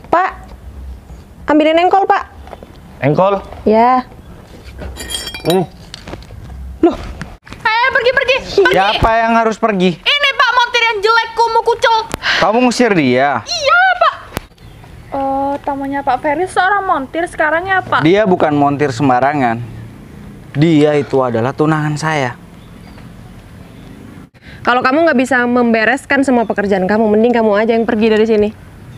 Pak, ambilin engkol, Pak. Engkol? Ya. Loh. Ayo pergi. Siapa yang harus pergi? Ini Pak, montir yang jelek, kumuh kucel. Kamu ngusir dia? Iya Pak. Oh, tamunya Pak Ferry seorang montir sekarang ya Pak? Dia bukan montir sembarangan. Dia itu adalah tunangan saya. Kalau kamu nggak bisa membereskan semua pekerjaan kamu, mending kamu aja yang pergi dari sini.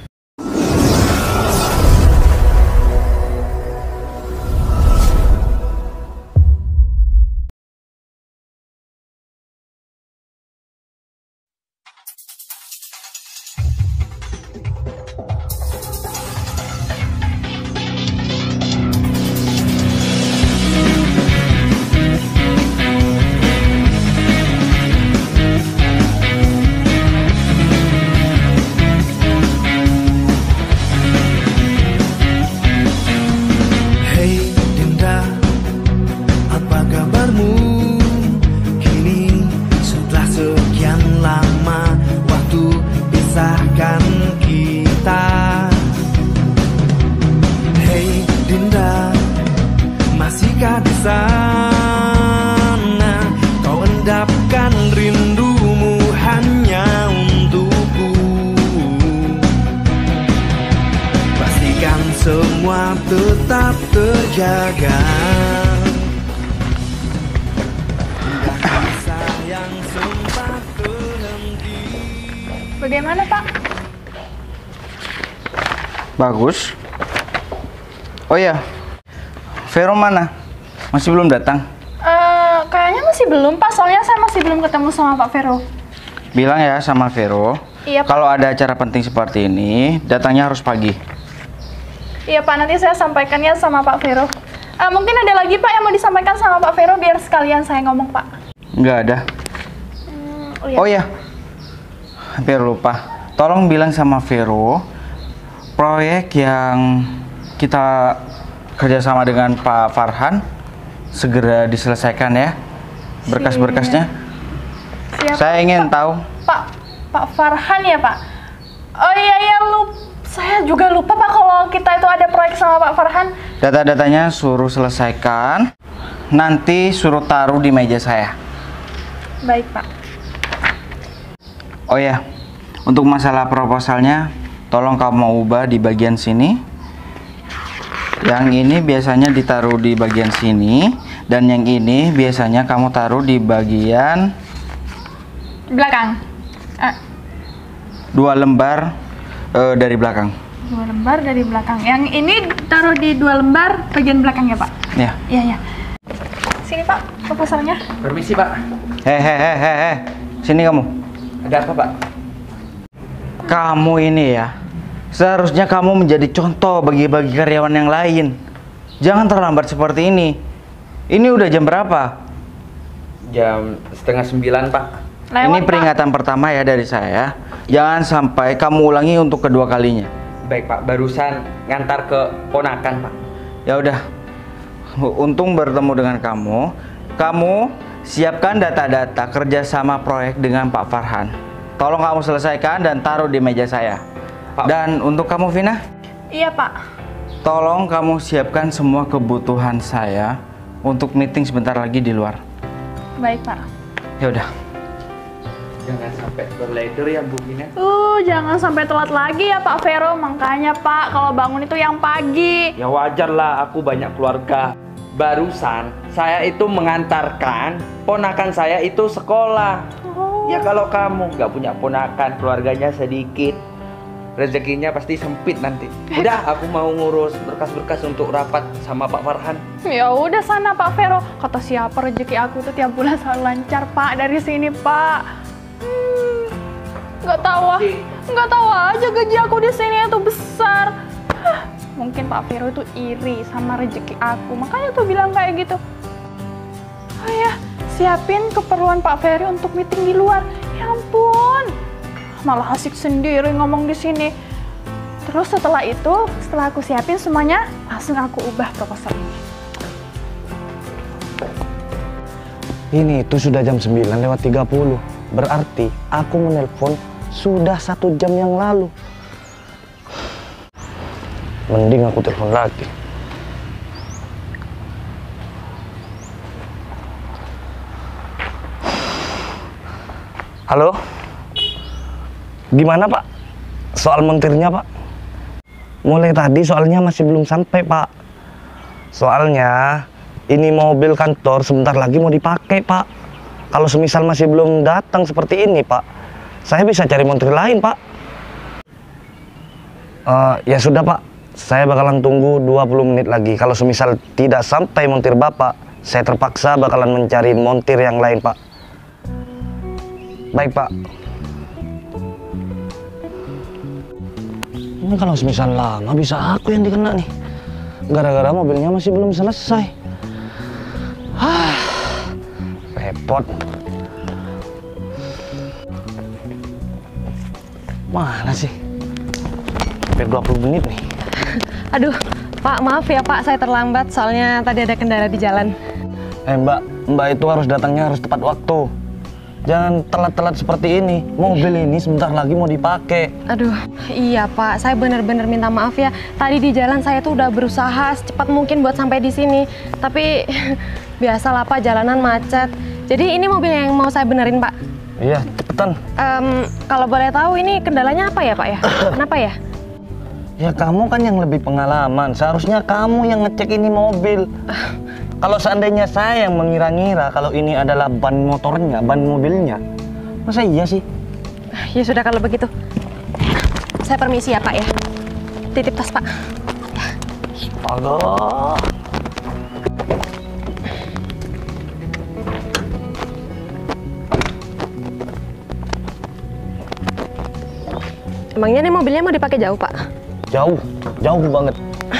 Di sana kau endapkan rindumu hanya untukku. Pastikan semua tetap terjaga. Sayang sempat terhenti. Bagaimana Pak? Bagus. Oh ya, Vero mana? Masih belum datang? Kayaknya masih belum Pak, soalnya saya masih belum ketemu sama Pak Vero. Bilang ya sama Vero. Iya Pak. Kalau ada acara penting seperti ini, datangnya harus pagi. Iya Pak, nanti saya sampaikan ya sama Pak Vero. Mungkin ada lagi Pak yang mau disampaikan sama Pak Vero biar sekalian saya ngomong Pak. Nggak ada. Oh ya, hampir lupa. Tolong bilang sama Vero, proyek yang kita kerjasama dengan Pak Farhan segera diselesaikan ya, berkas-berkasnya. Saya ingin tahu. Pak Farhan ya Pak? Oh iya, saya juga lupa Pak kalau kita itu ada proyek sama Pak Farhan. Data-datanya suruh selesaikan, nanti suruh taruh di meja saya. Baik Pak. Oh ya, untuk masalah proposalnya, tolong kamu ubah di bagian sini. Yang ini biasanya ditaruh di bagian sini, dan yang ini biasanya kamu taruh di bagian belakang. 2 lembar dari belakang. 2 lembar dari belakang. Yang ini taruh di 2 lembar bagian belakang ya Pak? Ya. Iya. Sini Pak, proposalnya. Permisi Pak. Hehehe, sini kamu. Ada apa Pak? Kamu ini ya, seharusnya kamu menjadi contoh bagi karyawan yang lain. Jangan terlambat seperti ini. Ini udah jam berapa? Jam 8:30 Pak. Lewat, Ini peringatan pertama ya dari saya. Jangan sampai kamu ulangi untuk kedua kalinya. Baik Pak, barusan ngantar ke ponakan Pak. Ya udah. Untung bertemu dengan kamu. Kamu siapkan data-data kerjasama proyek dengan Pak Farhan. Tolong kamu selesaikan dan taruh di meja saya. Pak. Dan untuk kamu Vina? Iya Pak. Tolong kamu siapkan semua kebutuhan saya untuk meeting sebentar lagi di luar. Baik Pak. Ya udah. Jangan sampai berleder ya Bu Vina. Jangan sampai telat lagi ya Pak Vero. Makanya Pak, kalau bangun itu yang pagi. Ya wajar lah, aku banyak keluarga. Barusan saya itu mengantarkan ponakan saya itu sekolah. Ya kalau kamu nggak punya ponakan, keluarganya sedikit, rezekinya pasti sempit nanti. Udah, aku mau ngurus berkas-berkas untuk rapat sama Pak Farhan. Ya udah sana Pak Vero. Kata siapa rezeki aku tuh tiap bulan selalu lancar Pak dari sini Pak. Nggak tahu aja gaji aku di sini itu besar. Mungkin Pak Vero itu iri sama rezeki aku, makanya tuh bilang kayak gitu. Ya, siapin keperluan Pak Ferry untuk meeting di luar. Ya ampun, malah asik sendiri ngomong di sini. Terus setelah aku siapin semuanya, langsung aku ubah proposal ini. Ini itu sudah jam 9:30. Berarti aku menelpon sudah 1 jam yang lalu. Mending aku telepon lagi. Halo? Gimana Pak? Soal montirnya Pak? Mulai tadi soalnya masih belum sampai Pak. Soalnya ini mobil kantor sebentar lagi mau dipakai Pak. Kalau semisal masih belum datang seperti ini Pak, saya bisa cari montir lain Pak. Ya sudah Pak, saya bakalan tunggu 20 menit lagi. Kalau semisal tidak sampai montir Bapak, saya terpaksa bakalan mencari montir yang lain Pak. Baik Pak. Ini kalau semisal lama bisa aku yang dikena nih. Gara-gara mobilnya masih belum selesai. Repot. Mana sih? Sampai 20 menit nih. Aduh, Pak, maaf ya Pak, saya terlambat soalnya tadi ada kendala di jalan. Mbak itu harus datangnya harus tepat waktu. Jangan telat-telat seperti ini. Mobil ini sebentar lagi mau dipakai. Aduh, iya Pak, saya benar-benar minta maaf ya. Tadi di jalan saya tuh udah berusaha secepat mungkin buat sampai di sini. Tapi biasalah Pak, jalanan macet. Jadi ini mobil yang mau saya benerin Pak. Iya, cepetan. Kalau boleh tahu ini kendalanya apa ya Pak ya? Kenapa ya? Ya kamu kan yang lebih pengalaman. Seharusnya kamu yang ngecek ini mobil. Kalau seandainya saya yang mengira-ngira kalau ini adalah ban motornya, ban mobilnya, masa iya sih? Ya sudah kalau begitu. Saya permisi ya Pak ya. Titip tas Pak. Aduh. Emangnya nih mobilnya mau dipakai jauh Pak? Jauh banget.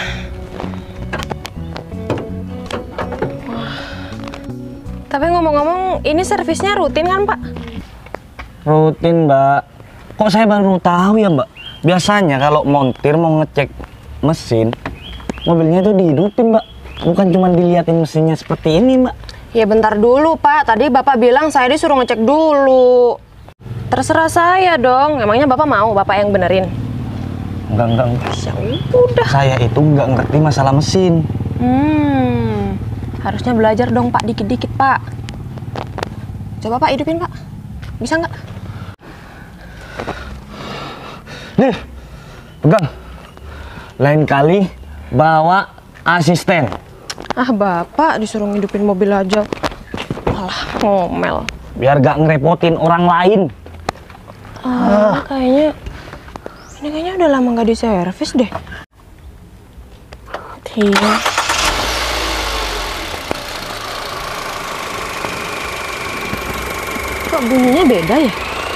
Tapi ngomong-ngomong, ini servisnya rutin kan Pak? Rutin Mbak. Kok saya baru tahu ya Mbak? Biasanya kalau montir mau ngecek mesin, mobilnya itu dihidupin Mbak. Bukan cuma dilihatin mesinnya seperti ini Mbak. Ya bentar dulu Pak, tadi Bapak bilang saya disuruh ngecek dulu. Terserah saya dong, emangnya Bapak mau Bapak yang benerin? Enggak. Ya udah. Saya itu nggak ngerti masalah mesin. Harusnya belajar dong Pak, dikit-dikit Pak. Coba Pak hidupin Pak, bisa nggak? Nih, pegang. Lain kali bawa asisten. Ah Bapak disuruh ngidupin mobil aja, malah ngomel. Biar gak ngerepotin orang lain. Kayaknya udah lama nggak diservis deh. Iya. Kok bunyinya beda ya?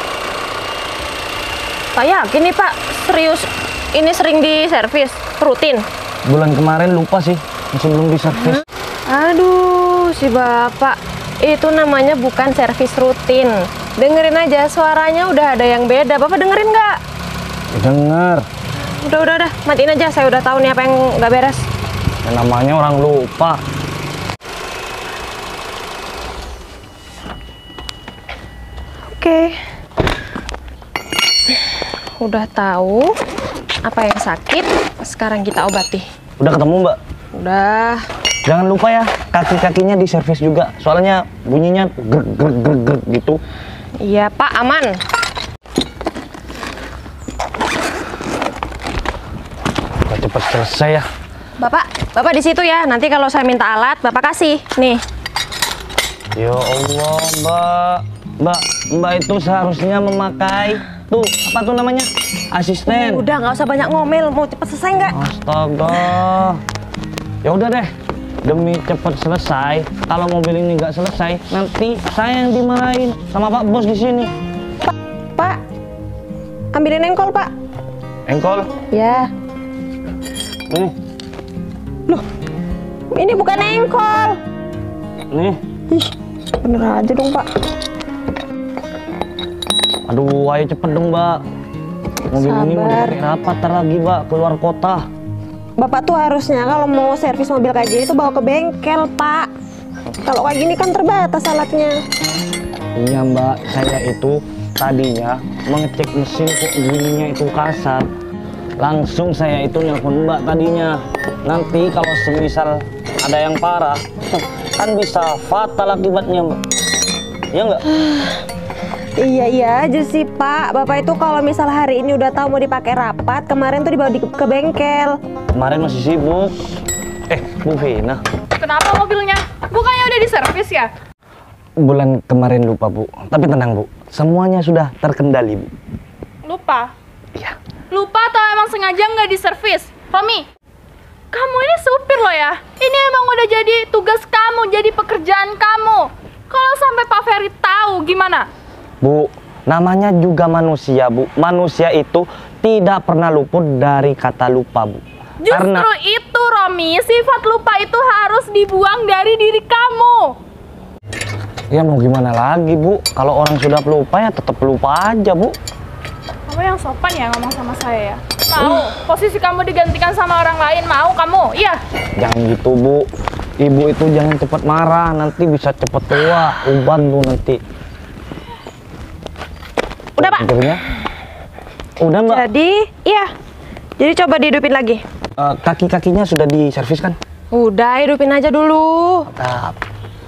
Pak yakin nih Pak, serius ini sering diservis, rutin? Bulan kemarin lupa sih, masih belum diservis. Aduh, si Bapak, itu namanya bukan servis rutin. Dengerin aja, suaranya udah ada yang beda. Bapak dengerin nggak? Dengar. Udah, matiin aja. Saya udah tahu nih apa yang nggak beres. Ya, namanya orang lupa. Oke. Udah tahu apa yang sakit, sekarang kita obati. Udah ketemu Mbak? Udah. Jangan lupa ya, kaki-kakinya diservis juga. Soalnya bunyinya greg gitu. Iya Pak, aman. Udah cepet selesai ya. Bapak di situ ya. Nanti kalau saya minta alat, Bapak kasih. Nih. Ya Allah, Mbak itu seharusnya memakai tuh, apa tuh namanya? Asisten. Udah, nggak usah banyak ngomel. Mau cepet selesai nggak? Astaga. Ya udah deh. Demi cepet selesai, kalau mobil ini nggak selesai, nanti saya yang dimarahin sama Pak Bos di sini. Pak, ambilin engkol Pak. Engkol? Ya. Nih. Loh, ini bukan engkol. Nih. Ih, bener aja dong Pak. Aduh, ayo cepet dong Mbak. Mobil ini mau dipakai rapat ntar lagi Mbak, keluar kota. Bapak tuh harusnya kalau mau servis mobil kayak gini tuh bawa ke bengkel, Pak. Kalau kayak gini kan terbatas alatnya. Iya Mbak, saya itu tadinya mengecek mesin kok bunyinya itu kasar. langsung saya itu nelpon Mbak tadinya. Nanti kalau semisal ada yang parah, kan bisa fatal akibatnya, Mbak. Ya nggak? Iya aja sih Pak. Bapak itu kalau misal hari ini udah tahu mau dipakai rapat, kemarin tuh dibawa ke bengkel. Kemarin masih sibuk. Bu Vina. Kenapa mobilnya? Bukannya udah diservis ya? Bulan kemarin lupa, Bu. Tapi tenang, Bu. Semuanya sudah terkendali, Bu. Lupa? Iya. Lupa atau emang sengaja nggak diservis? Romi, kamu ini supir loh ya. Ini emang udah jadi tugas kamu, jadi pekerjaan kamu. Kalau sampai Pak Ferry tahu gimana? Bu, namanya juga manusia, Bu. Manusia itu tidak pernah luput dari kata lupa, Bu. Justru itu, Romi, sifat lupa itu harus dibuang dari diri kamu. Ya mau gimana lagi, Bu? Kalau orang sudah pelupa ya tetap pelupa aja, Bu. Kamu yang sopan ya ngomong sama saya ya? Mau posisi kamu digantikan sama orang lain, mau kamu? Iya. Jangan gitu, Bu. Ibu itu jangan cepat marah, nanti bisa cepat tua. Uban, Bu, nanti. Udah Pak. Akhirnya? Udah, Mbak. Jadi coba dihidupin lagi. Kaki-kakinya sudah diservis kan? Udah, hidupin aja dulu. Mantap.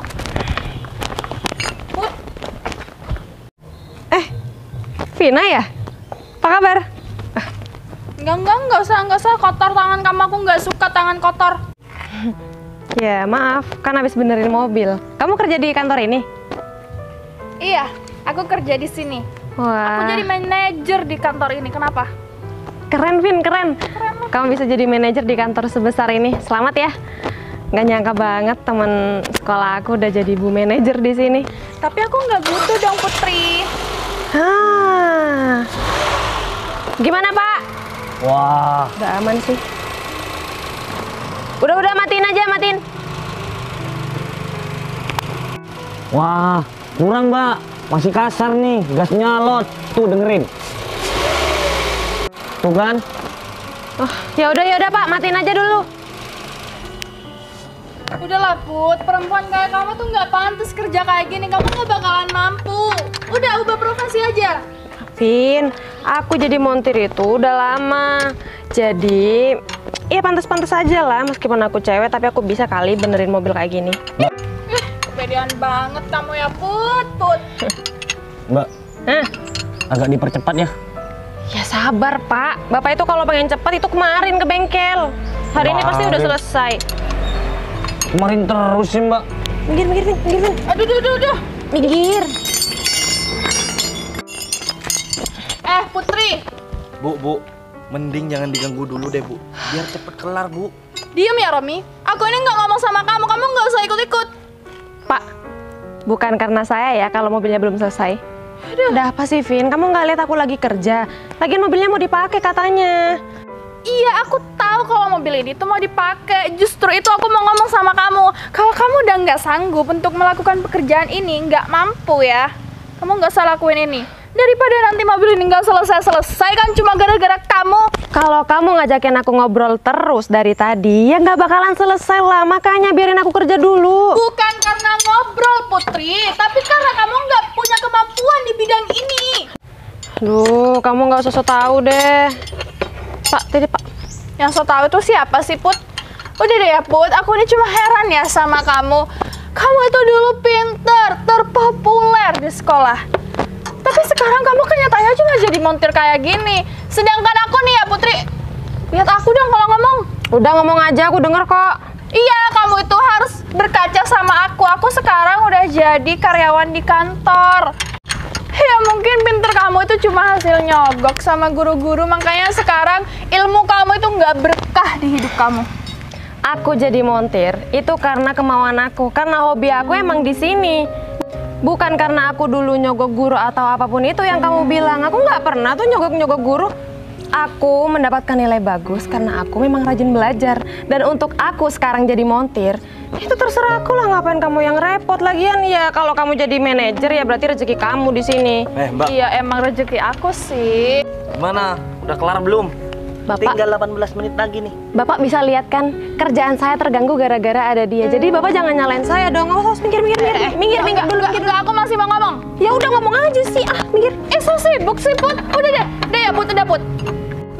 Vina ya? Apa kabar? Enggak usah kotor tangan kamu, aku nggak suka tangan kotor. Ya maaf, kan habis benerin mobil. Kamu kerja di kantor ini? Iya, aku kerja di sini. Wah, Aku jadi manajer di kantor ini. Kenapa? keren Vin, keren. Kamu bisa jadi manajer di kantor sebesar ini. Selamat ya. Nggak nyangka banget teman sekolah aku udah jadi bu manajer di sini. Tapi aku nggak butuh dong, Putri. Gimana Pak? Wah, Udah aman sih. Udah matiin aja, matiin. wah, kurang, Mbak. Masih kasar nih, gas nyalot. Tuh dengerin. Tuh kan? Ya udah Pak, matiin aja dulu. Udahlah, Put. Perempuan kayak kamu tuh nggak pantas kerja kayak gini. Kamu nggak bakalan mampu. Udah, ubah profesi aja. Vin, aku jadi montir itu udah lama. Jadi, ya pantas-pantas aja lah. Meskipun aku cewek, tapi aku bisa kali benerin mobil kayak gini. Kepedean banget kamu ya, Put. Mbak, Hah? agak dipercepat ya. Ya sabar Pak. Bapak itu kalau pengen cepet itu kemarin ke bengkel. Hari ini pasti udah selesai. Kemarin terus sih, Mbak. Minggir, Vin. Aduh. Minggir. Putri. Bu, mending jangan diganggu dulu deh, Bu. Biar cepet kelar, Bu. Diem ya, Romi. Aku ini nggak ngomong sama kamu. Kamu nggak usah ikut-ikut. Pak, bukan karena saya ya kalau mobilnya belum selesai. Udah apa sih Vin? Kamu nggak lihat aku lagi kerja? Lagian mobilnya mau dipakai katanya. Iya, aku tahu kalau mobil ini tuh mau dipakai. Justru itu aku mau ngomong sama kamu. Kalau kamu udah nggak sanggup untuk melakukan pekerjaan ini, nggak mampu ya, kamu nggak usah lakuin ini. Daripada nanti mobil ini nggak selesai kan cuma gara-gara kamu. Kalau kamu ngajakin aku ngobrol terus dari tadi, ya nggak bakalan selesai lah. Makanya biarin aku kerja dulu. Bukan karena ngobrol, Putri, tapi karena kamu nggak punya kemampuan di bidang ini. Duh, kamu nggak usah so tau deh. Pak, tadi Pak. Yang so tau itu siapa sih, Put? Udah deh ya, Put. Aku ini cuma heran ya sama kamu. Kamu itu dulu pinter, terpopuler di sekolah. Tapi sekarang kamu kenyataannya cuma jadi montir kayak gini. Sedangkan aku nih ya, Putri. Lihat aku dong kalau ngomong. Udah ngomong aja, aku denger kok. Iya, kamu itu harus berkaca sama aku. Aku sekarang udah jadi karyawan di kantor. Ya mungkin pinter kamu itu cuma hasil nyogok sama guru-guru. Makanya sekarang ilmu kamu itu nggak berkah di hidup kamu. Aku jadi montir itu karena kemauan aku, karena hobi aku emang di sini. Bukan karena aku dulu nyogok guru atau apapun itu yang kamu bilang. Aku nggak pernah tuh nyogok guru. Aku mendapatkan nilai bagus karena aku memang rajin belajar. Dan untuk aku sekarang jadi montir, itu terserah aku lah, ngapain kamu yang repot. Lagian ya kalau kamu jadi manajer ya berarti rezeki kamu di sini. Mbak, Iya emang rezeki aku sih. gimana? Udah kelar belum? Bapak, Tinggal 18 menit lagi nih. Bapak bisa lihat kan kerjaan saya terganggu gara-gara ada dia. Jadi Bapak jangan nyalain saya dong. Nggak usah minggir dulu. Enggak, aku masih mau ngomong. Ya udah ngomong aja sih. Minggir. So sibuk sih, Put. Udah deh ya, Put, udah, Put.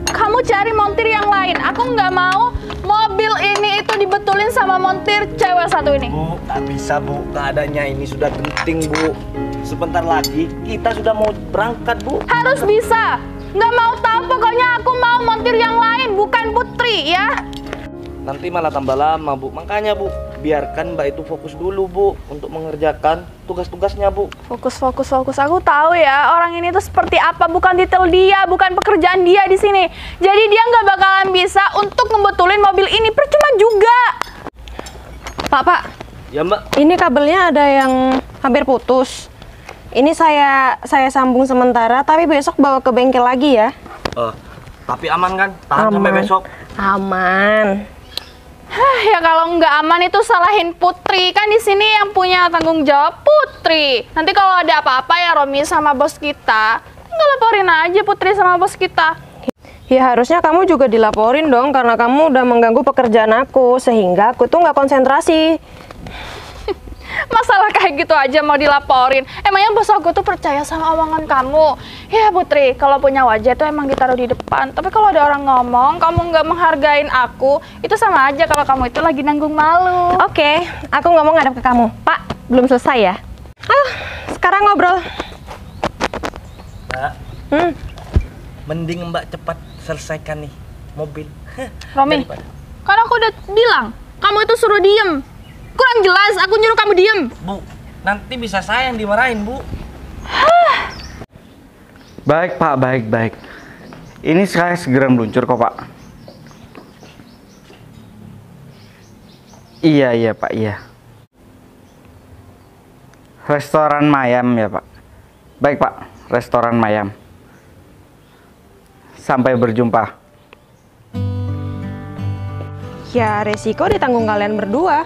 kamu cari montir yang lain. Aku nggak mau mobil ini itu dibetulin sama montir cewek satu ini. Bu, tak bisa Bu, keadaannya ini sudah penting Bu. Sebentar lagi kita sudah mau berangkat Bu. Harus bisa. Nggak mau tahu, pokoknya aku mau montir yang lain, bukan Putri ya. Nanti malah tambah lama Bu. Makanya Bu, biarkan Mbak itu fokus dulu Bu untuk mengerjakan tugas-tugasnya Bu. Fokus. Aku tahu ya orang ini tuh seperti apa. Bukan detail dia, bukan pekerjaan dia di sini. Jadi dia nggak bakalan bisa untuk ngebetulin mobil ini. Percuma juga. Pak. Ya Mbak. Ini kabelnya ada yang hampir putus. Ini saya sambung sementara, tapi besok bawa ke bengkel lagi ya. Tapi aman kan? Tahan sampai besok. Aman. Ya kalau nggak aman itu salahin Putri. Kan di sini yang punya tanggung jawab Putri. Nanti kalau ada apa-apa ya Romi sama bos kita, tinggal laporin aja Putri sama bos kita. Ya harusnya kamu juga dilaporin dong, karena kamu udah mengganggu pekerjaan aku, sehingga aku tuh nggak konsentrasi. Masalah kayak gitu aja mau dilaporin. Emangnya bos aku tuh percaya sama omongan kamu? Ya Putri, kalau punya wajah itu emang ditaruh di depan. Tapi kalau ada orang ngomong, kamu nggak menghargain aku, itu sama aja kalau kamu itu lagi nanggung malu. Oke, aku ngomong ngadep ke kamu. Pak, belum selesai ya? Sekarang ngobrol. Mbak, mending Mbak cepat selesaikan nih mobil. Romi, kan aku udah bilang, kamu itu suruh diem. Kurang jelas, aku nyuruh kamu diem. Bu, nanti bisa saya yang dimarahin Bu. Baik Pak, baik. Ini saya segera meluncur kok Pak. Iya Pak, iya. Restoran Mayam ya Pak. Baik Pak, restoran Mayam. Sampai berjumpa. Ya resiko ditanggung kalian berdua.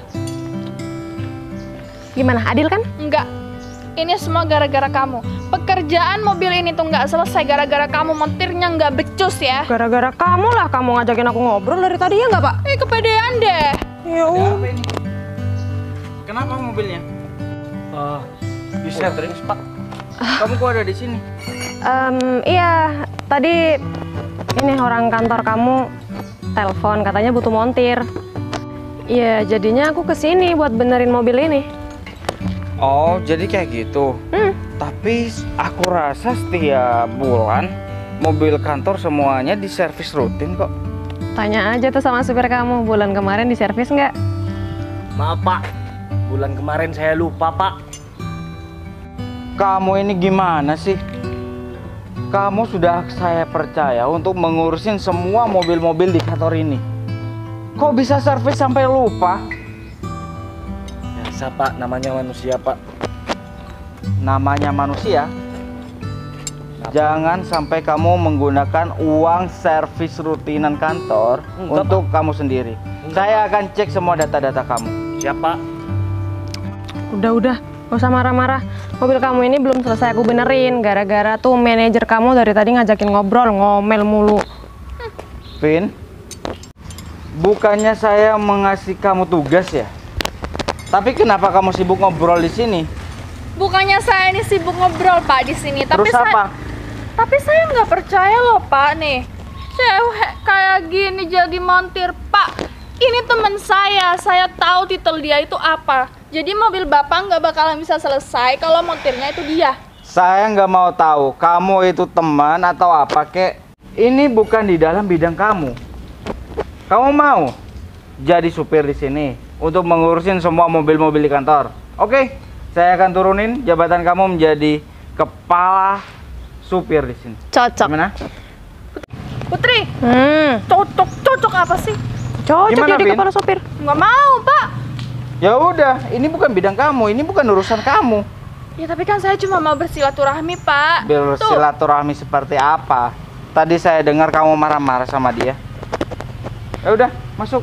Gimana, adil kan? Enggak, ini semua gara-gara kamu. Pekerjaan mobil ini tuh nggak selesai gara-gara kamu, montirnya nggak becus ya. Gara-gara kamu lah, kamu ngajakin aku ngobrol dari tadi ya nggak Pak? Kepedean deh. Ya Apa ini? Kenapa mobilnya? Bisa terus Pak. Kamu kok ada di sini? Iya, tadi ini orang kantor kamu telepon, katanya butuh montir. Iya, jadinya aku kesini buat benerin mobil ini. Oh, jadi kayak gitu. Tapi aku rasa setiap bulan mobil kantor semuanya diservis rutin kok. Tanya aja tuh sama supir kamu, bulan kemarin diservis nggak? Maaf Pak, bulan kemarin saya lupa Pak. Kamu ini gimana sih? Kamu sudah saya percaya untuk mengurusin semua mobil-mobil di kantor ini. Kok bisa servis sampai lupa? Biasa Pak, namanya manusia Pak. Namanya manusia. Jangan sampai kamu menggunakan uang servis rutinan kantor untuk kamu sendiri. Saya akan cek semua data-data kamu. Siapa? Udah, gak usah marah-marah. Mobil kamu ini belum selesai aku benerin. Gara-gara tuh manajer kamu dari tadi ngajakin ngobrol, ngomel mulu. Vin, bukannya saya mengasih kamu tugas ya? Tapi kenapa kamu sibuk ngobrol di sini? Bukannya saya ini sibuk ngobrol Pak di sini, Terus apa? Tapi saya nggak percaya loh Pak nih. Cewek kayak gini jadi montir Pak. Ini teman saya tahu titel dia itu apa. Jadi mobil Bapak nggak bakalan bisa selesai kalau montirnya itu dia. Saya nggak mau tahu kamu itu teman atau apa kek. Ini bukan di dalam bidang kamu. Kamu mau jadi supir di sini untuk mengurusin semua mobil-mobil di kantor. Oke, saya akan turunin jabatan kamu menjadi kepala supir di sini. Cocok. Gimana? Putri, cocok apa sih? Cocok Gimana, jadi Vin? kepala sopir. Nggak mau Pak. Ya udah, ini bukan bidang kamu, ini bukan urusan kamu. Ya tapi kan saya cuma mau bersilaturahmi Pak. Bersilaturahmi seperti apa? Tadi saya dengar kamu marah-marah sama dia. Ya udah, masuk.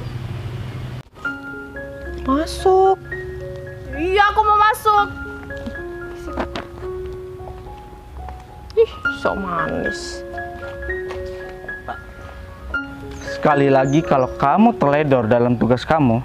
Masuk. Iya aku mau masuk. Ih, sok manis. Sekali lagi kalau kamu teledor dalam tugas kamu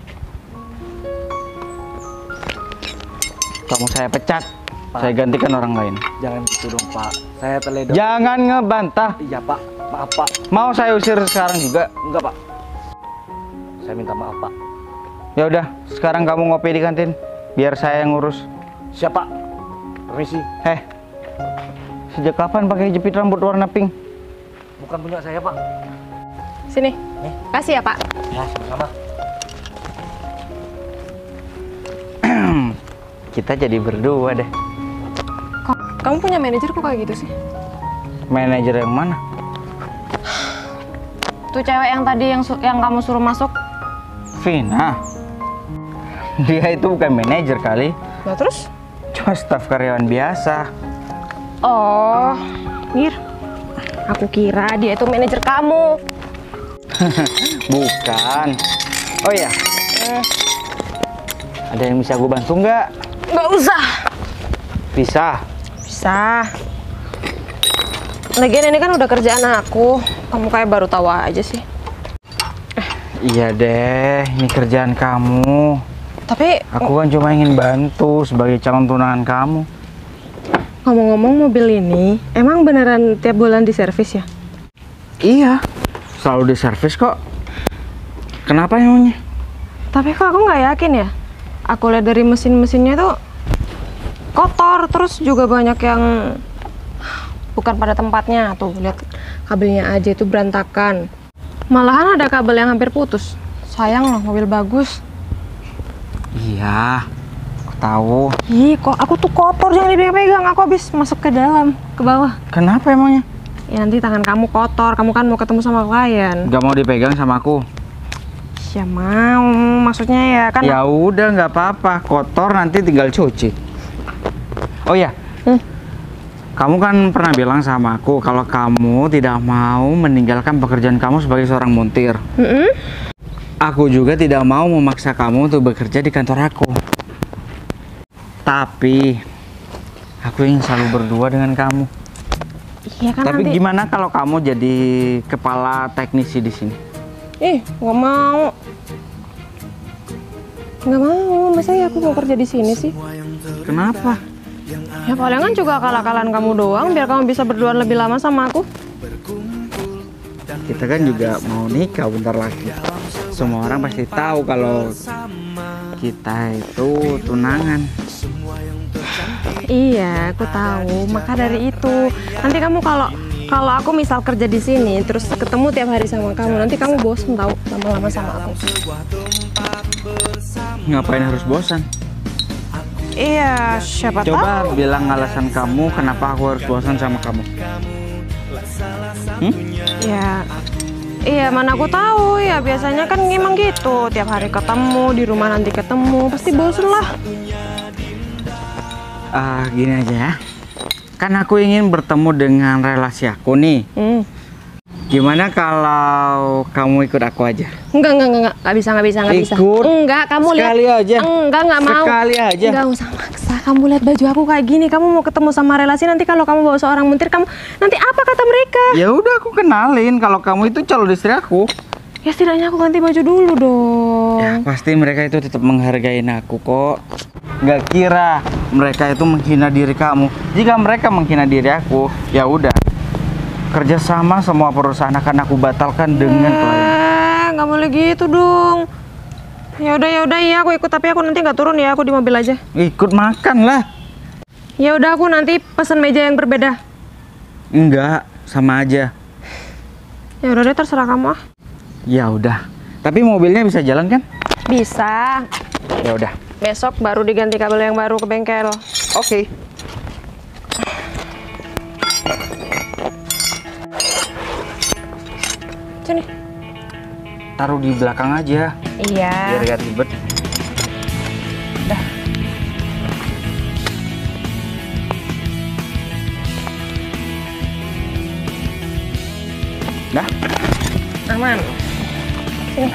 saya pecat. Pak. Saya gantikan orang lain. Jangan gitu dong Pak. Saya teledor. Jangan ngebantah. Iya Pak. Maaf Pak. Mau saya usir sekarang juga? Enggak Pak. Saya minta maaf Pak. Ya udah, sekarang kamu ngopi di kantin, biar saya yang ngurus. Siap Pak. Permisi. Sejak kapan pakai jepit rambut warna pink? Bukan punya saya Pak. Sini. Kasih ya, Pak. Ya, sama-sama. Kita jadi berdua deh. Kok kamu punya manajer kok kayak gitu sih? Manajer yang mana? Tuh cewek yang tadi yang kamu suruh masuk. Vina. Dia itu bukan manajer kali. Nah, terus? Cuma staf karyawan biasa. Oh, Mir. Aku kira dia itu manajer kamu. Bukan. Oh iya. Ada yang bisa gue bantu nggak? Nggak usah. Bisa. Bisa. Lagian ini kan udah kerjaan aku. Kamu kayak baru tahu aja sih. Iya deh, ini kerjaan kamu. Tapi Aku kan cuma ingin bantu sebagai calon tunangan kamu. ngomong-ngomong mobil ini, emang beneran tiap bulan diservis ya? Iya, selalu diservis kok. Kenapa emangnya? Tapi kok aku nggak yakin ya. Aku lihat dari mesin-mesinnya tuh kotor, terus juga banyak yang bukan pada tempatnya. Tuh, lihat kabelnya aja itu berantakan. Malahan ada kabel yang hampir putus. Sayang loh, mobil bagus. Iya, aku tahu. Ih, kok aku tuh kotor, jangan dipegang-pegang. Aku habis masuk ke dalam, ke bawah. Kenapa emangnya? Ya nanti tangan kamu kotor, kamu kan mau ketemu sama klien. Gak mau dipegang sama aku? Ya mau, maksudnya ya kan. Ya udah, nggak apa-apa. Kotor nanti tinggal cuci. Oh ya, kamu kan pernah bilang sama aku kalau kamu tidak mau meninggalkan pekerjaan kamu sebagai seorang montir. Aku juga tidak mau memaksa kamu untuk bekerja di kantor aku. Tapi aku ingin selalu berdua dengan kamu. Iya kan Tapi nanti. gimana kalau kamu jadi kepala teknisi di sini? Nggak mau. Nggak mau, masa ya aku mau kerja di sini sih? Kenapa? Ya palingan juga akal-akalan kamu doang, biar kamu bisa berduaan lebih lama sama aku. Kita kan juga mau nikah bentar lagi. Semua orang pasti tahu kalau kita itu tunangan. Iya, aku tahu. Maka dari itu, nanti kamu kalau aku misal kerja di sini, terus ketemu tiap hari sama kamu, nanti kamu bosen tahu lama-lama sama aku. Ngapain harus bosan? Iya, siapa tahu. Coba bilang alasan kamu kenapa aku harus bosan sama kamu. Iya, mana aku tahu ya. Biasanya kan emang gitu, tiap hari ketemu, di rumah nanti ketemu, pasti bosen lah. Gini aja ya. Kan aku ingin bertemu dengan relasi aku nih. Gimana kalau kamu ikut aku aja? Nggak bisa. Ikut. Enggak, kamu lihat. Sekali aja. Enggak mau. Sekali aja. Enggak usah maksa. Kamu lihat baju aku kayak gini, kamu mau ketemu sama relasi, nanti kalau kamu bawa seorang montir, kamu nanti apa kata mereka? Ya udah, aku kenalin kalau kamu itu calon istri aku. Ya setidaknya aku ganti baju dulu dong. Ya, pasti mereka itu tetap menghargain aku kok. Nggak kira mereka itu menghina diri kamu. Jika mereka menghina diri aku, ya udah. Kerjasama semua perusahaan akan aku batalkan dengan klien. Nggak boleh gitu dong. Ya udah iya aku ikut, tapi aku nanti nggak turun ya, aku di mobil aja. Ikut makan lah. Ya udah, aku nanti pesen meja yang berbeda. Enggak, sama aja. Ya udah deh, terserah kamu ah. Ya udah. Tapi mobilnya bisa jalan kan? Bisa. Ya udah. Besok baru diganti kabel yang baru ke bengkel. Oke. Sini. Taruh di belakang aja. Iya. Biar gak ribet. Dah. Dah. Aman. Sini.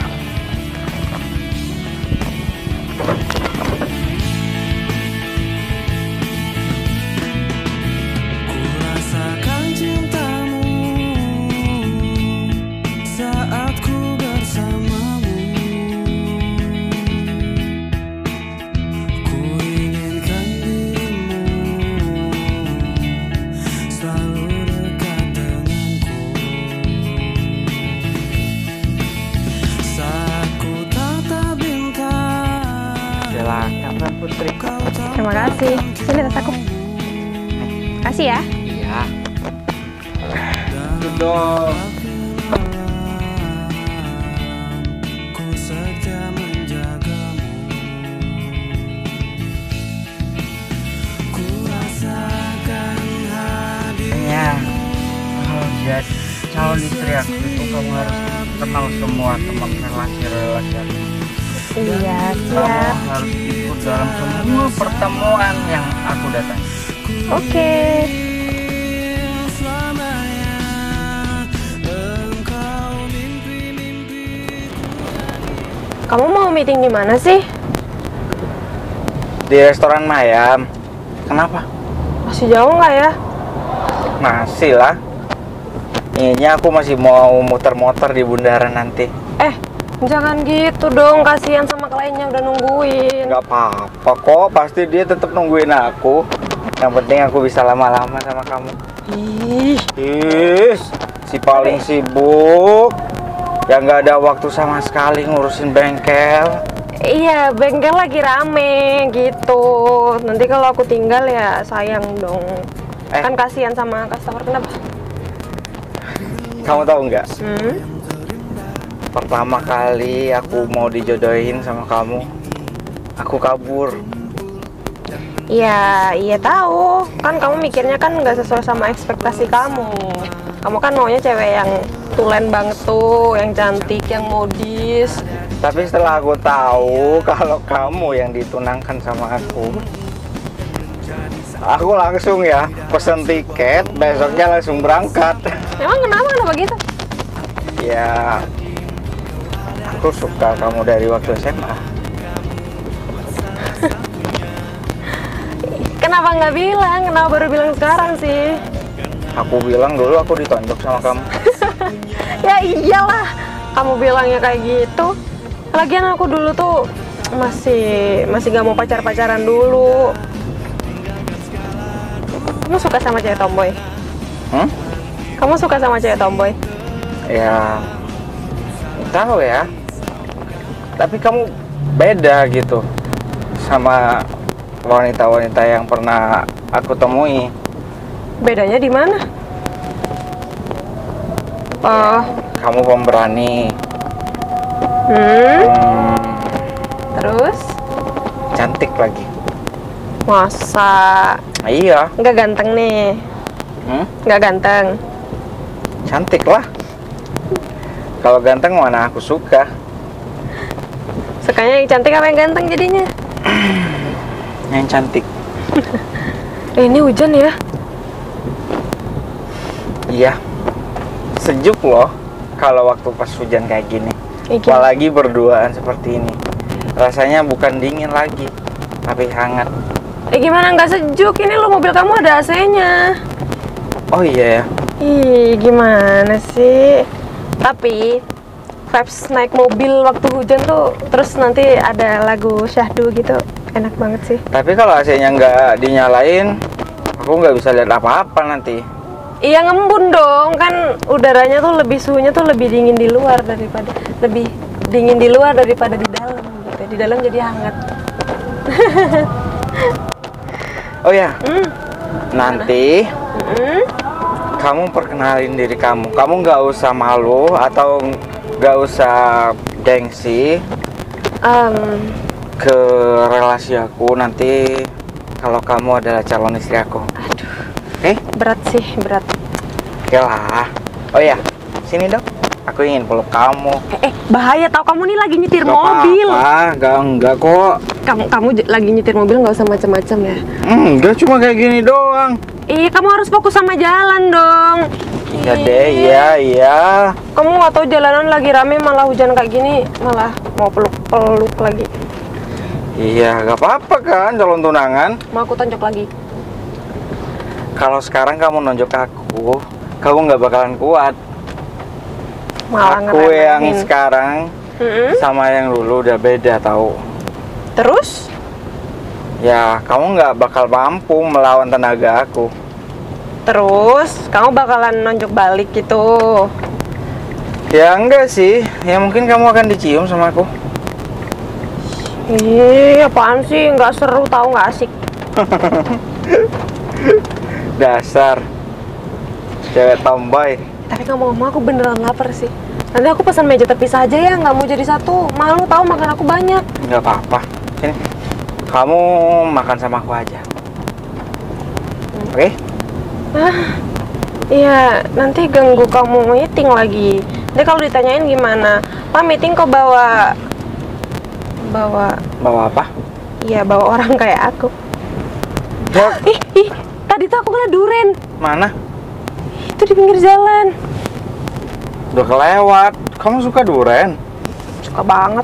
Rasakan cintamu saat ku bersamamu. Ku inginkan dirimu selalu dekat denganku. Tuhan Putri. Terima kasih. Sini tas aku. Kasih ya. Iya. Itu dong. Ku setia menjagamu. Ku rasakan Ya, kalau jadi calon istri aku itu kamu harus kenal semua tentang relasi-relasi aku. Iya, Kamu siap. harus ikut dalam semua pertemuan yang aku datangi. Oke. Kamu mau meeting di mana sih? Di restoran Mayam. Kenapa? Masih jauh nggak ya? Masih lah. Ini aku masih mau muter-muter di bundaran nanti. Jangan gitu dong, kasihan sama kliennya udah nungguin. Nggak apa-apa kok, pasti dia tetap nungguin aku. Yang penting aku bisa lama-lama sama kamu. Ih, si paling sibuk, yang nggak ada waktu sama sekali ngurusin bengkel. Iya, bengkel lagi rame gitu. Nanti kalau aku tinggal ya sayang dong. Kan kasihan sama customer. Kenapa? Kamu tahu nggak? Hmm? Pertama kali aku mau dijodohin sama kamu, aku kabur. Iya tahu. Kan kamu mikirnya kan nggak sesuai sama ekspektasi kamu. Kamu kan maunya cewek yang tulen banget tuh, yang cantik, yang modis. Tapi setelah aku tahu kalau kamu yang ditunangkan sama aku langsung ya pesen tiket, besoknya langsung berangkat. Emang kenapa gitu? Ya, aku suka kamu dari waktu SMA. Kenapa nggak bilang? Kenapa baru bilang sekarang sih? Aku bilang dulu aku ditonjok sama kamu. Ya iyalah, kamu bilangnya kayak gitu. Lagian aku dulu tuh masih gak mau pacaran dulu. Kamu suka sama cewek tomboy? Kamu suka sama cewek tomboy? Ya, tahu ya. Tapi kamu beda gitu sama wanita-wanita yang pernah aku temui. Bedanya di mana? Oh, Kamu pemberani, terus? cantik lagi. Masa? Iya, Nggak ganteng nih? Nggak ganteng? cantik lah. Kalau ganteng mana aku suka. Sukanya yang cantik apa yang ganteng jadinya? Yang cantik. Ini hujan ya? Iya. Sejuk loh kalau waktu pas hujan kayak gini. Iya. Apalagi berduaan seperti ini. Rasanya bukan dingin lagi, tapi hangat. Gimana nggak sejuk? Ini lo mobil kamu ada AC-nya. Oh iya ya. Ih, gimana sih? Tapi vibes naik mobil waktu hujan tuh, terus nanti ada lagu syahdu gitu, enak banget sih. Tapi kalau AC-nya nggak dinyalain, aku nggak bisa lihat apa-apa nanti. Iya ngembun dong, kan udaranya tuh suhunya tuh lebih dingin di luar daripada di dalam gitu. Di dalam jadi hangat. Oh ya, nanti kamu perkenalin diri kamu. Kamu nggak usah malu atau nggak usah gengsi ke relasi aku nanti kalau kamu adalah calon istri aku. Oke? Berat sih, berat. Oke lah. Oh ya, sini dong. Aku ingin peluk kamu. Bahaya tau, kamu nih lagi nyetir Gak mobil. apa-apa, enggak kok. Kamu lagi nyetir mobil nggak usah macam-macam ya. Enggak, cuma kayak gini doang. Iya, kamu harus fokus sama jalan dong. Iya deh, iya. Kamu nggak tahu jalanan lagi rame, malah hujan kayak gini, malah mau peluk-peluk lagi. Iya, gak apa-apa kan calon tunangan. Mau aku tonjok lagi? Kalau sekarang kamu nonjok aku, kamu nggak bakalan kuat. Malah Aku yang ngeremehin. sekarang sama yang dulu udah beda tahu. Terus? Ya, kamu nggak bakal mampu melawan tenaga aku. Terus, kamu bakalan nonjok balik gitu? Ya enggak sih, ya mungkin kamu akan dicium sama aku. Ih, apaan sih? Nggak seru, tahu nggak asik. Dasar cewek tomboy. Tapi ngomong-ngomong aku beneran lapar sih. Nanti aku pesan meja terpisah aja ya, nggak mau jadi satu. Malu tahu makan aku banyak. Nggak apa-apa. Sini, kamu makan sama aku aja. Oke? Iya, nanti ganggu kamu meeting lagi. Nanti kalau ditanyain gimana? Pak, meeting kok bawa Bawa apa? iya, bawa orang kayak aku. Ya, Ih, tadi tuh aku kena duren. mana? Itu di pinggir jalan. Udah kelewat. Kamu suka duren? Suka banget.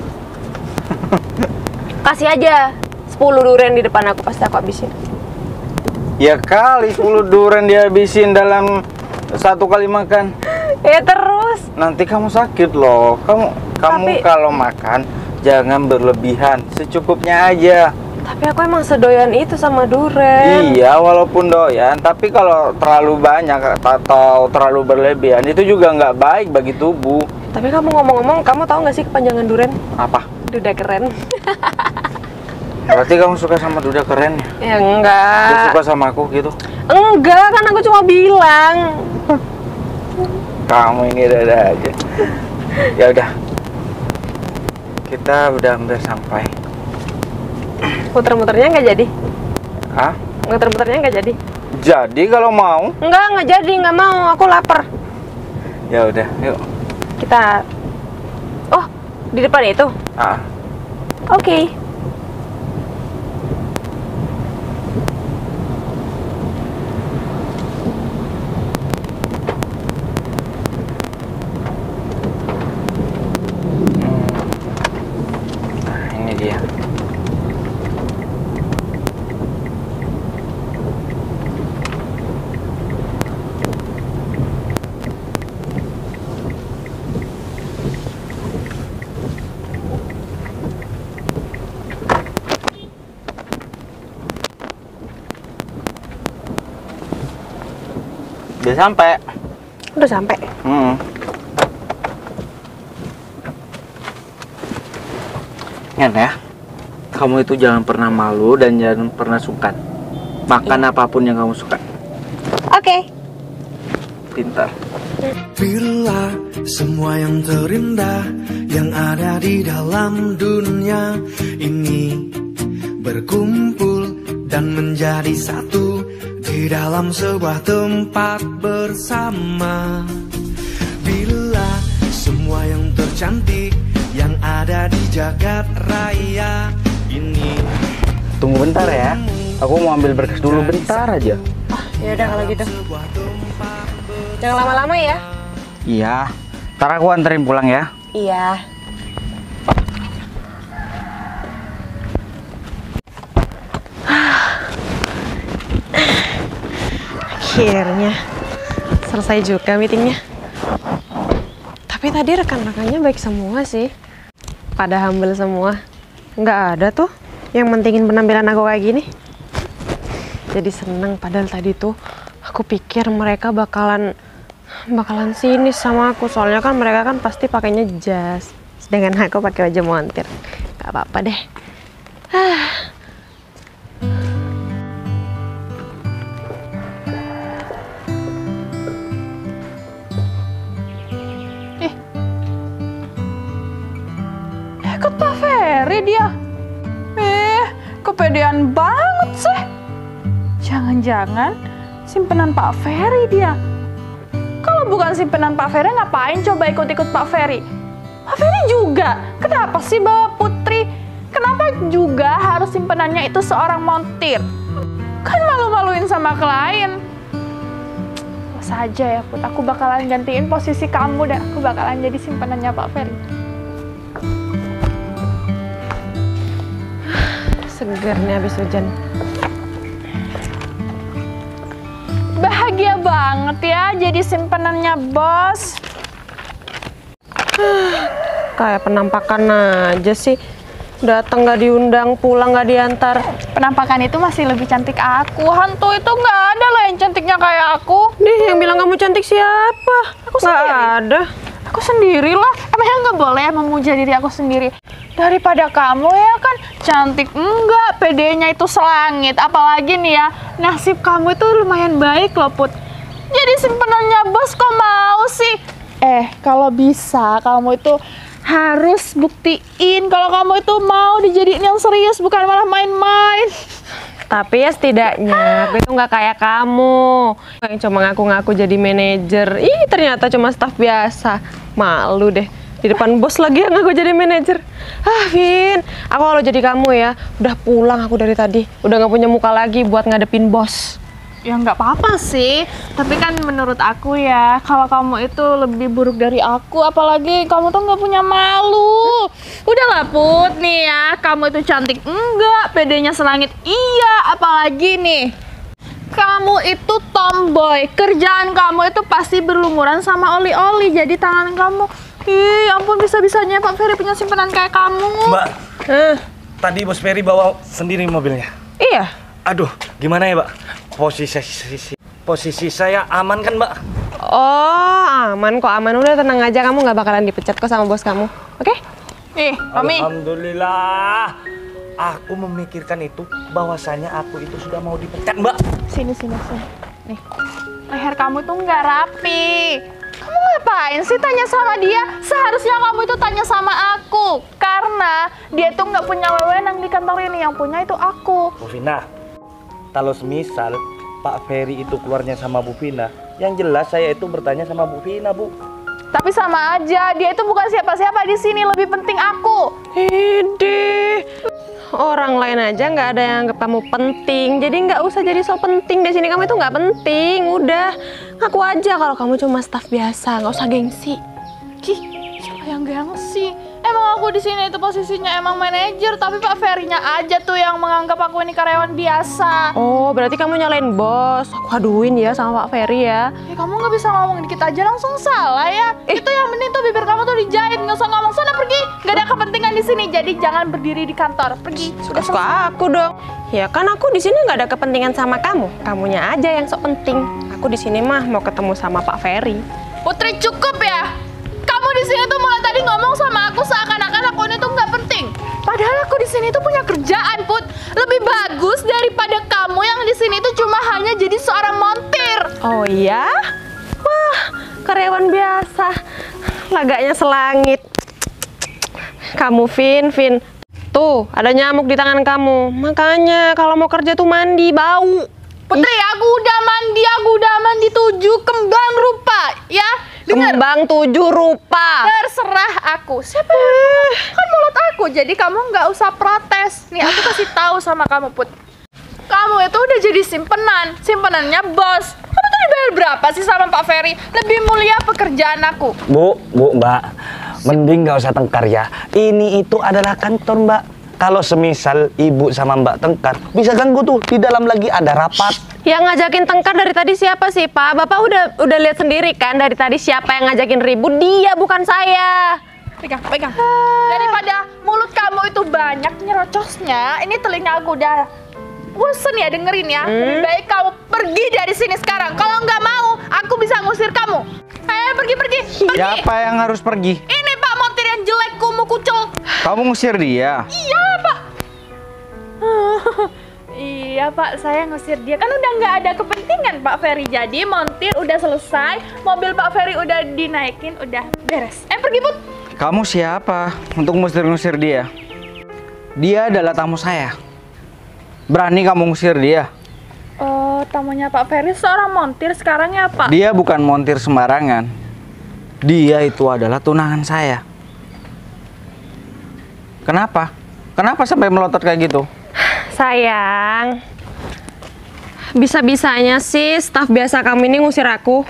Kasih aja 10 duren di depan aku, pasti aku habisin. Ya kali 10 duren dihabisin dalam satu kali makan. Ya terus. Nanti kamu sakit loh. Kamu Tapi- kalau makan jangan berlebihan, secukupnya aja. Tapi aku emang sedoyan itu sama duren. Iya, walaupun doyan, tapi kalau terlalu banyak atau terlalu berlebihan itu juga nggak baik bagi tubuh. Tapi kamu ngomong-ngomong, kamu tahu nggak sih kepanjangan duren? Apa? Duda keren. Berarti kamu suka sama duda keren ya? Ya Dia enggak. suka sama aku gitu? Enggak, kan aku cuma bilang. Kamu ini ada aja. Ya udah, kita udah hampir sampai. Muter-muternya nggak jadi. Ah? Muter-muternya nggak jadi. Jadi kalau mau? Nggak jadi, nggak mau. Aku lapar. Ya udah, yuk. Kita. Oh, di depan itu. Ah. Oke. Nah, ini dia. Udah sampai. Udah sampai. Ingat ya, kamu itu jangan pernah malu dan jangan pernah sungkan. Makan apapun yang kamu suka. Oke. Pintar. Bila semua yang terindah yang ada di dalam dunia ini berkumpul dan menjadi satu di dalam sebuah tempat bersama. Bila semua yang tercantik yang ada di jagat raya ini. Tunggu bentar ya, aku mau ambil berkas dulu bentar aja. Ya udah kalau gitu. Jangan lama-lama ya. Iya, ntar aku anterin pulang ya. Iya. Akhirnya selesai juga meetingnya. Tapi tadi rekan-rekannya baik semua sih. Pada humble semua. Nggak ada tuh yang mentingin penampilan aku kayak gini. Jadi seneng, padahal tadi tuh aku pikir mereka bakalan sinis sama aku, soalnya kan mereka kan pasti pakainya jas, sedangkan aku pakai baju montir. Gak apa-apa deh. Ikut Pak Ferry dia. Kepedean banget sih. Jangan-jangan simpenan Pak Ferry dia. Kalau bukan simpenan Pak Ferry, ngapain coba ikut-ikut Pak Ferry? Pak Ferry juga. Kenapa sih bawa Putri? Kenapa juga harus simpenannya itu seorang montir? Kan malu-maluin sama klien. Masa aja ya Put, aku bakalan gantiin posisi kamu dan aku bakalan jadi simpenannya Pak Ferry. Seger nih habis hujan. Bahagia banget ya jadi simpenannya bos. Kayak penampakan aja sih. Datang nggak diundang, pulang nggak diantar. Penampakan itu masih lebih cantik aku. Hantu itu nggak ada loh yang cantiknya kayak aku. Dih, yang bilang kamu cantik siapa? Aku Nggak sendiri. ada. Aku sendirilah. Emangnya nggak boleh memuja diri aku sendiri? Daripada kamu ya kan cantik enggak, pedenya itu selangit. Apalagi nih ya, nasib kamu itu lumayan baik loh Put. Jadi simpenannya bos kok mau sih? Kalau bisa kamu itu harus buktiin kalau kamu itu mau dijadiin yang serius, bukan malah main-main. Tapi ya setidaknya aku itu nggak kayak kamu yang cuma ngaku-ngaku jadi manajer. Ih, ternyata cuma staf biasa. Malu deh. Di depan bos lagi yang aku jadi manajer. Vin, aku kalau jadi kamu ya, udah pulang aku dari tadi. Udah nggak punya muka lagi buat ngadepin bos. Ya nggak apa-apa sih, tapi kan menurut aku ya, kalau kamu itu lebih buruk dari aku, apalagi kamu tuh nggak punya malu. Udahlah Put, nih ya, kamu itu cantik enggak, pedenya selangit iya, apalagi nih, kamu itu tomboy, kerjaan kamu itu pasti berlumuran sama oli-oli, jadi tangan kamu, ih ampun bisa-bisanya Pak Ferry punya simpanan kayak kamu. Mbak, tadi Bos Ferry bawa sendiri mobilnya. Iya. Aduh, gimana ya, Mbak? Posisi saya aman kan, Mbak? Oh, aman kok, aman. Udah tenang aja, kamu nggak bakalan dipecat kok sama bos kamu. Oke? Romi. Alhamdulillah. Aku memikirkan itu, bahwasanya aku itu sudah mau dipecat, Mbak. Sini. Nih, leher kamu tuh nggak rapi. Kamu ngapain sih tanya sama dia? Seharusnya kamu itu tanya sama aku. Karena dia tuh nggak punya wewenang di kantor ini. Yang punya itu aku. Bu Vina, kalau semisal Pak Ferry itu keluarnya sama Bu Vina, yang jelas saya itu bertanya sama Bu Vina, Bu. Tapi sama aja, dia itu bukan siapa-siapa di sini. Lebih penting aku. Ide, orang lain aja nggak ada yang anggap kamu penting, jadi nggak usah jadi so penting di sini. Kamu itu nggak penting, udah ngaku aja kalau kamu cuma staf biasa, nggak usah gengsi. Siapa yang gengsi? Emang aku di sini itu posisinya emang manajer, tapi Pak Ferry-nya aja tuh yang menganggap aku ini karyawan biasa. Oh, berarti kamu nyalain bos. Aku aduin ya sama Pak Ferry ya. Kamu nggak bisa ngomong dikit aja langsung salah ya. Itu yang penting tuh bibir kamu tuh dijahit, nggak usah ngomong sana pergi. Nggak ada kepentingan di sini, jadi jangan berdiri di kantor. Pergi. Sudah Suka aku dong. Ya kan aku di sini nggak ada kepentingan sama kamu. Kamunya aja yang sok penting. Aku di sini mah mau ketemu sama Pak Ferry. Putri cukup ya. Kamu di sini tuh mulai tadi ngomong sama aku seakan-akan aku ini tuh nggak penting. Padahal aku di sini tuh punya kerjaan, Put. Lebih bagus daripada kamu yang di sini tuh cuma hanya jadi seorang montir. Oh iya? Wah, karyawan biasa. Lagaknya selangit. Kamu, Vin. Tuh, ada nyamuk di tangan kamu. Makanya kalau mau kerja tuh mandi, bau. Putri, aku udah mandi 7 kembang rupa, ya. Dengar. Kembang 7 rupa. Terserah aku. Siapa yang kan mulut aku, jadi kamu nggak usah protes. Nih, aku kasih tahu sama kamu, Put. Kamu itu udah jadi simpenannya bos. Kamu tuh dibayar berapa sih sama Pak Ferry? Lebih mulia pekerjaan aku. Bu, Mbak, mending nggak usah tengkar ya. Ini itu adalah kantor, Mbak. Kalau semisal Ibu sama Mbak tengkar, bisa ganggu tuh, di dalam lagi ada rapat. Yang ngajakin tengkar dari tadi siapa sih, Pak? Bapak udah lihat sendiri kan dari tadi siapa yang ngajakin ribut? Dia, bukan saya. Pegang. Daripada mulut kamu itu banyak nyerocosnya, ini telinga aku udah bosen ya dengerin ya. Lebih baik kamu pergi dari sini sekarang. Kalau nggak mau, aku bisa ngusir kamu. Ayo pergi. Siapa yang harus pergi? Ini Pak montir yang jelek, kumuh kucel. Kamu ngusir dia? Iya Pak. Iya Pak, saya ngusir dia. Kan udah nggak ada kepentingan Pak Ferry. Jadi montir udah selesai, mobil Pak Ferry udah dinaikin, udah beres. Pergi Put. Kamu siapa untuk ngusir-ngusir dia? Dia adalah tamu saya. Berani kamu ngusir dia? Oh, tamunya Pak Ferry seorang montir sekarang ya Pak? Dia bukan montir sembarangan. Dia itu adalah tunangan saya. Kenapa? Kenapa sampai melotot kayak gitu? Sayang, bisa-bisanya sih staf biasa kamu ini ngusir aku.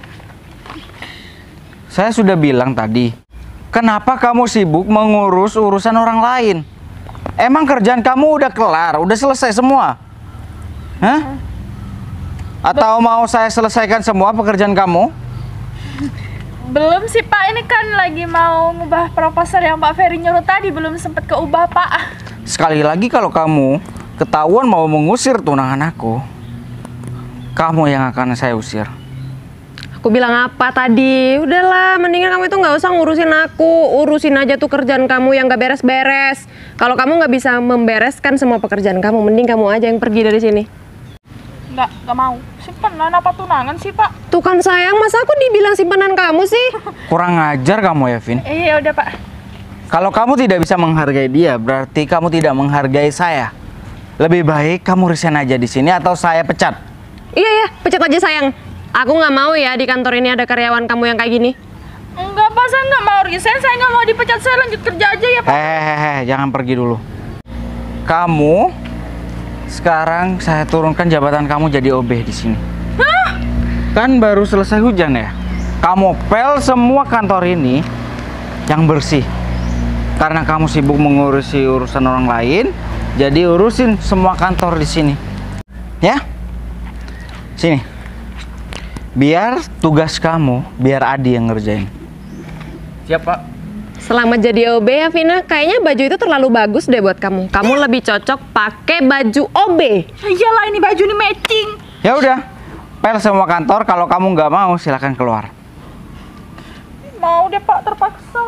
Saya sudah bilang tadi, kenapa kamu sibuk mengurus urusan orang lain? Emang kerjaan kamu udah kelar, udah selesai semua? Hah? Atau mau saya selesaikan semua pekerjaan kamu? Belum sih Pak, ini kan lagi mau ngubah proposal yang Pak Ferry nyuruh tadi, belum sempet keubah Pak. Sekali lagi kalau kamu ketahuan mau mengusir tunangan aku, kamu yang akan saya usir. Aku bilang apa tadi? Udahlah, mendingan kamu itu nggak usah ngurusin aku. Urusin aja tuh kerjaan kamu yang nggak beres-beres. Kalau kamu nggak bisa membereskan semua pekerjaan kamu, mending kamu aja yang pergi dari sini. Nggak mau. Simpanan apa tunangan sih, Pak? Tuh kan sayang, masa aku dibilang simpanan kamu sih? Kurang ajar kamu ya, Vin. Iya, udah, Pak. Kalau kamu tidak bisa menghargai dia, berarti kamu tidak menghargai saya. Lebih baik kamu resign aja di sini atau saya pecat. Iya ya, pecat aja sayang. Aku nggak mau ya di kantor ini ada karyawan kamu yang kayak gini. Enggak, Pak, saya nggak mau resign, saya nggak mau dipecat, saya lanjut kerja aja ya, Pak. Jangan pergi dulu. Kamu sekarang saya turunkan jabatan kamu jadi OB di sini. Hah? Kan baru selesai hujan ya. Kamu pel semua kantor ini yang bersih. Karena kamu sibuk mengurusi urusan orang lain, jadi urusin semua kantor di sini. Ya? Sini. Biar tugas kamu, biar Adi yang ngerjain. Siap, Pak. Selamat jadi OB ya Vina. Kayaknya baju itu terlalu bagus deh buat kamu. Kamu lebih cocok pakai baju OB. Iyalah, ini baju ini matching. Ya udah, pel semua kantor. Kalau kamu nggak mau, silakan keluar. Mau deh, Pak, terpaksa.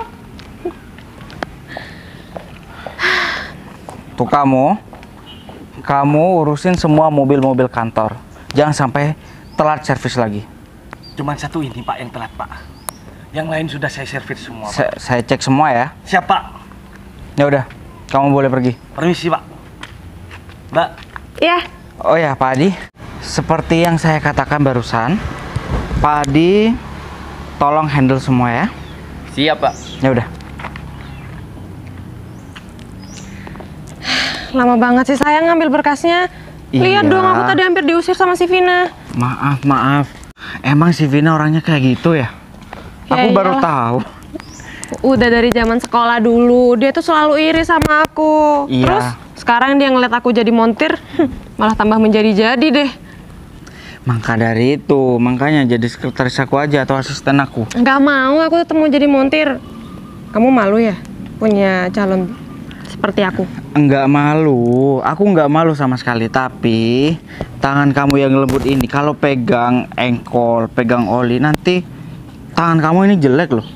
Tuh kamu urusin semua mobil-mobil kantor. Jangan sampai telat servis lagi. Cuman satu ini Pak yang telat Pak. Yang lain sudah saya servis semua Pak. Saya cek semua ya. Siap Pak. Ya udah, kamu boleh pergi. Permisi Pak. Mbak. Ya. Oh ya Pak Adi, seperti yang saya katakan barusan, Pak Adi tolong handle semua ya. Siap, Pak. Ya udah. Lama banget sih sayang ngambil berkasnya. Lihat Iya. dong, aku tadi hampir diusir sama si Vina. Maaf. Emang si Vina orangnya kayak gitu ya? Ya Aku baru iyalah. tahu. Udah dari zaman sekolah dulu, dia tuh selalu iri sama aku. Iya. Terus sekarang dia ngeliat aku jadi montir, malah tambah menjadi-jadi deh. Maka dari itu, makanya jadi sekretaris aku aja atau asisten aku. Nggak mau, aku tetap mau jadi montir. Kamu malu ya punya calon seperti aku? Enggak malu, aku nggak malu sama sekali. Tapi tangan kamu yang lembut ini, kalau pegang engkol, pegang oli, nanti tangan kamu ini jelek loh.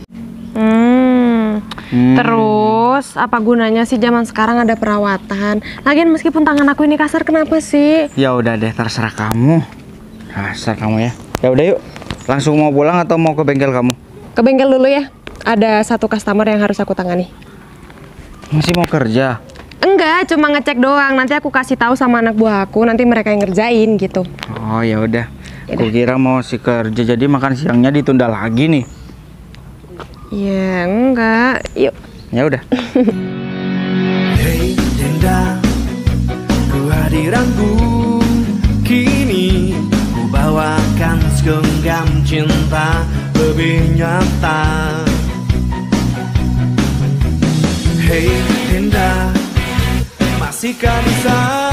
Terus apa gunanya sih zaman sekarang ada perawatan? Lagian meskipun tangan aku ini kasar, kenapa sih? Ya udah deh, terserah kamu. Kasar kamu ya. Ya udah yuk, langsung mau pulang atau mau ke bengkel kamu? Ke bengkel dulu ya. Ada satu customer yang harus aku tangani. Masih mau kerja? Enggak, cuma ngecek doang. Nanti aku kasih tahu sama anak buah aku, nanti mereka yang ngerjain gitu. Oh ya udah. Aku kira mau si kerja, jadi makan siangnya ditunda lagi nih. Ya enggak, yuk. Ya udah. Hei janda, kehadiranku kini ku bawakan segenggam cinta lebih nyata. Hei janda, masihkah bisa